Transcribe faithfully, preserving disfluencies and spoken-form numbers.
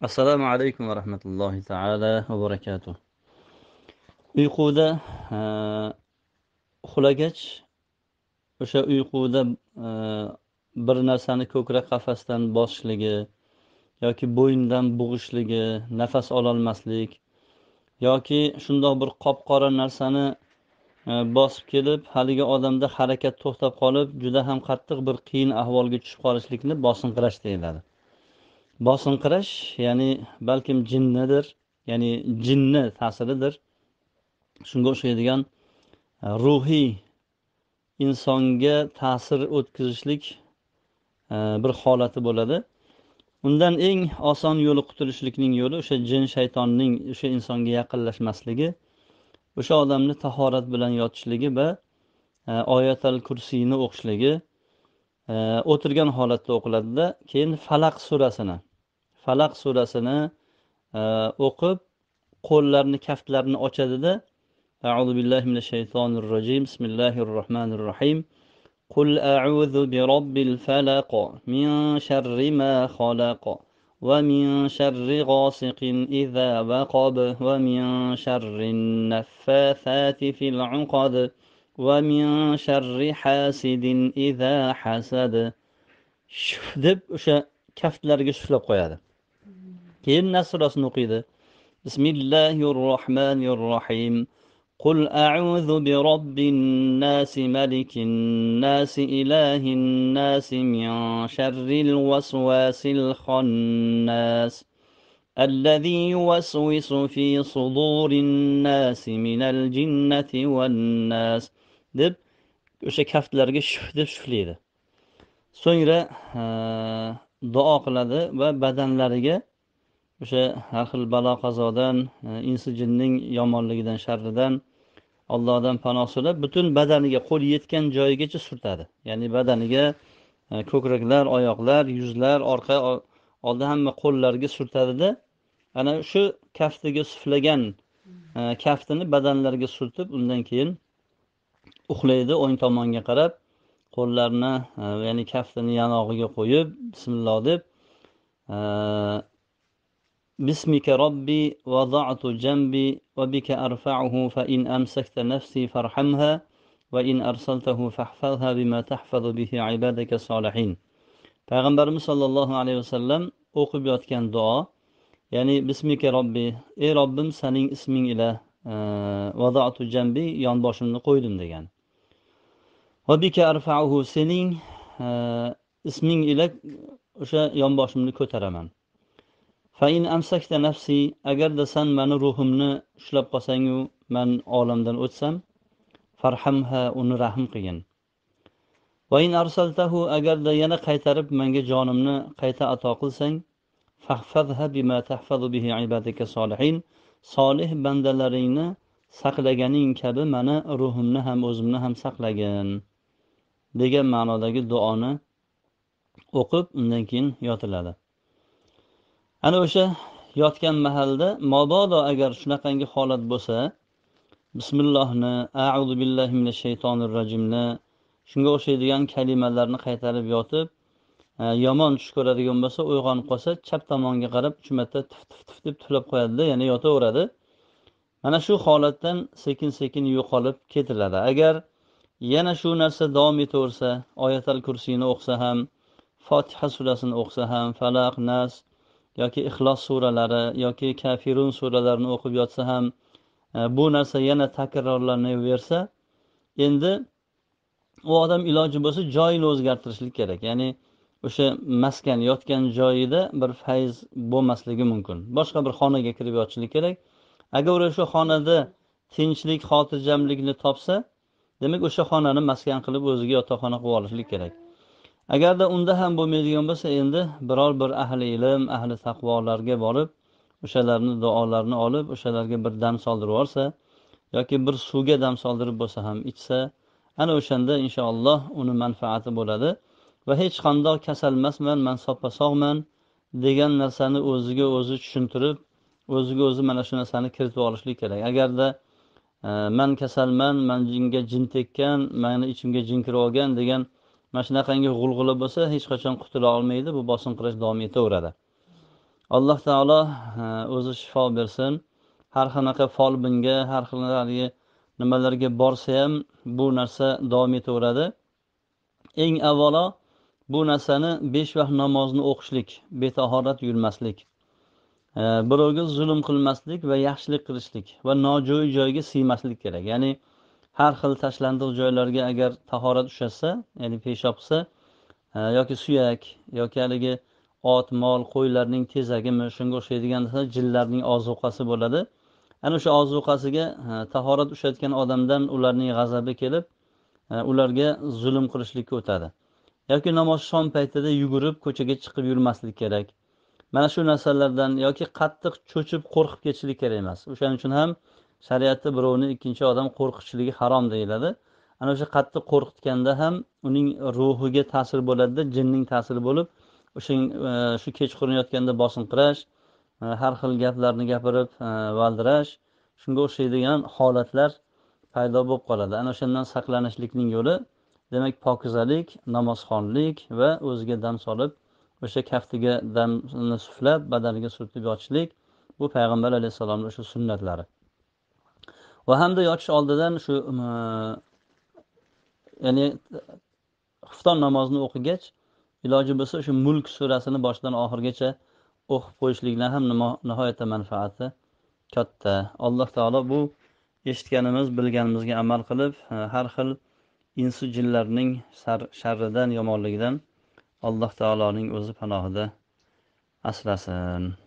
Assalomu alaykum va rahmatullohi taala va barakatuh. Uyquda e, uxlagach, o'sha uyquda e, bir narsani ko'krak qafasdan bosishligi yoki bo'yindan bo'g'ishligi, nafas ololmaslik yoki shundoq bir qop-qora narsani e, bosib kelib, haligi odamda harakat to'xtab qolib, juda ham qattiq bir qiyin ahvolga tushib qolishlikni bosinqirash deyiladi. Bosinqirash, ya'ni balkim jinnidir, ya'ni jinni ta'siridir. Shunga o'xshaydigan e, ruhiy insonga ta'sir o'tkazishlik e, bir holati bo'ladi. Undan eng oson yo'li, qutulishlikning yo'li o'sha jin shaytonning o'sha insonga yaqinlashmasligi, o'sha odamni tahorat bilan yotishligi va e, oyatal kursiyni o'qishligi, e, o'tirgan holatda o'qiladida, keyin Falaq surasini Falaq surasini e, o'qib, qo'llarni, kaftlarini ochadida أعوذ بالله من الشيطان الرجيم بسم الله الرحمن الرحيم قل أعوذ برب الفلق من شر ما خلق ومن شر غاسق إذا وقب ومن شر النفاثات في العقد ومن شر حاسد إذا حسد shuf deb o'sha kaftlariga shuflab qo'yadi. Keyin Nas surasini o'qiydi. Bismillahir rohmanir rohim. قل أعوذ برب الناس ملك الناس إله الناس من شر الوسواس الخناس الذي يوسوس في صدور الناس من الجنة والناس deb o'sha kaftlarga shuf deb shuflaydi. So'ngra duo qiladi va badanlariga o'sha har xil balo qazodan, insi jinning yomonligidan, sharridan Allohdan panoh so'rab, butun badaniga, qo'l yetgan joyigacha surtadi. Ya'ni badaniga ko'kraklar, oyoqlar, yuzlar, orqa, oldi hamma qo'llarga surtadida, ana shu kaftiga suflagan kaftini badanlarga surtib, undan keyin uxlaydi o'ng tomonga qarab, qo'llarni, ya'ni kaftini yanog'iga qo'yib, bismillah deb بسمك ربي وضعت جنبي وبك أرفعه فإن أمسكت نفسي فارحمها وإن أرسلته فاحفظها بما تحفظ به عبادك الصالحين. Payg'ambarimiz sollallohu alayhi vasallam o'qib yotgan duo, ya'ni Bismika Robbi, ey Robbim sening isming ila vada'tu jambi, yonboshimni qo'ydim degan. Va bika arfa'uhu, sening isming ila o'sha yonboshimni ko'taraman. Fain amsakta nafsi, agarda sen mani ruhimni ushlab qolsangu men olamdan o'tsam, farhamha, uni rahm qilgin. Va in arsaltahu, agarda yana qaytarib menga jonimni qayta ato qilsang, fahfazha bima tahfazu bihi ibadaka solihin, solih bandalaringni saqlaganing kabi meni ruhimni ham o'zimni ham saqlagin degan ma'nodagi duoni o'qib, undan keyin yotiladi. Ana o'sha yotgan mahalda mobodo agar shunaqangi holat bo'lsa, bismillohni, a'udhu billahi minash shaytonir rojimni, shunga o'xshaydigan kalimalarni qaytarib yotib, yomon tush ko'radigan bo'lsa, uyg'onib qolsa, chap tomonga qarab uch marta tif tif tif deb tuflab qo'yadi-da, yana yotaveradi. Mana shu holatdan sekin-sekin yo'qolib ketiladi. Agar yana shu narsa davom etaversa, oyatal kursiyni o'qisa ham, Fotiha surasini o'qisa ham, Falaq, Nas yoki Ixlos suralari yoki Kafirun suralarini o'qib yotsa ham, bu narsa yana takrorlanaversa, endi u odam iloji bo'lsa joyini o'zgartirishlik kerak. Ya'ni o'sha maskan, yotgan joyida bir fayz bo'lmasligi mumkin. Boshqa bir xonaga kirib yotishlik kerak. Agar o'sha xonada tinchlik, xotirjamlikni topsa, demak o'sha xonani maskan qilib o'ziga yotoqxona qilib olishlik kerak. Agarda unda ham bo'lmaydigan bo'lsa, endi biror bir ahli ilm, ahli taqvolarga borib, o'shalarni duolarini olib, o'shalarga bir dam soldirib olsa yoki bir suvga dam soldirib bo'lsa ham ichsa, ana o'shanda inshaalloh uni manfaati bo'ladi va hech qanday kasal emasman, men soppa sog'man degan narsani o'ziga o'zi tushuntirib, o'ziga o'zi mana shu narsani kiritib olishlik kerak. Agarda men kasalman, men jinga jin tekkan, meni ichimga jin kirib olgan degan mana shunaqangi g'ulg'ula bo'lsa, hech qachon qutula olmaydi, bu bosinqirash davom etaveradi. alloh taolo o'zi shifo bersin. Har qanaqa folbinga, har xil nimalarga borsa ham bu narsa davom etaveradi. Eng avvalo bu narsani besh vaqt namozni o'qishlik, betahorat yurmaslik, birovga zulm qilmaslik va yaxshilik qilishlik va nojo'ya joyga siymaslik kerak. Ya'ni har xil tashlandiq joylarga agar tahorat ushlatsa, ya'ni peshob qilsa yoki suyak yoki haligi ot, mol, qo'ylarning tezagimi, shunga o'xshaydigan jinlarning ozuqasi bo'ladi. Ana o'sha ozuqasiga tahorat ushlatgan odamdan ularning g'azabi kelib, ularga zulm qilishlikka o'tadi. Yoki namoz shom paytida yugurib ko'chaga chiqib yurmaslik kerak. Mana shu narsalardan yoki qattiq cho'chib qo'rqib ketishlik kerak emas. O'shaning uchun ham shariatda birovni ikkinchi odam qo'rqitishligi harom deyiladi. Ana o'sha qattiq qo'rqitganda ham uning ruhiga ta'sir bo'ladi, jinning ta'siri bo'lib, o'sha shu kechqurun yotganda bosinqirash, har xil gaplarni gapirib valdirash, shunga o'xshaydigan holatlar paydo bo'lib qoladi. Ana o'shandan saqlanishlikning yo'li demak pokizalik, namozxonlik va o'ziga dam solib, o'sha kaftiga damni suflab, badaniga surtib yotishlik bu payg'ambar alayhissalomning o'sha sunnatlari. Va hamda yotish oldidan shu ya'ni xufton namozini o'qigach, iloji bo'lsa shu Mulk surasini boshidan oxirigacha o'qib qo'yishlikdan ham nihoyatda manfaati katta. Alloh taolo bu eshitganimiz, bilganimizga amal qilib, har xil insu jinlarning sharridan, yomonligidan Alloh taoloning o'zi panohida asrasin.